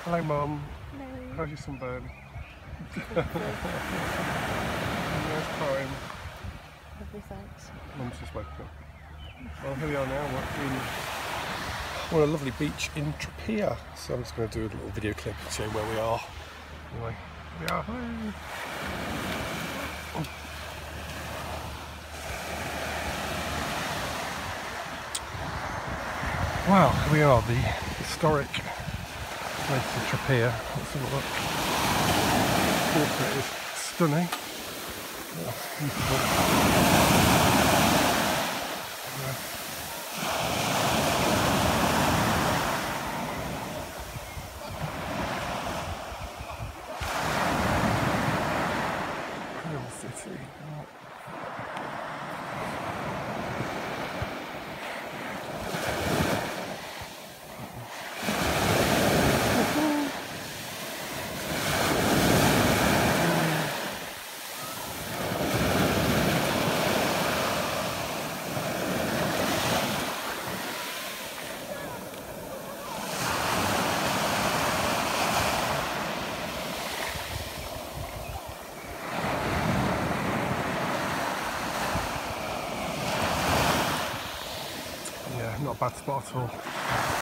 Hello, Mum. Hello. How's your sunburn? Lovely. Nice time. Lovely, thanks. Mum's just woken up. Well, here we are now. We're on a lovely beach in Tropea. So I'm just going to do a little video clip to show you where we are. Anyway, here we are. Hello. Wow, here we are, the historic place of Tropea. Let's have a look. Water is stunning. Oh, beautiful. Real city. Yeah, not a bad spot at all.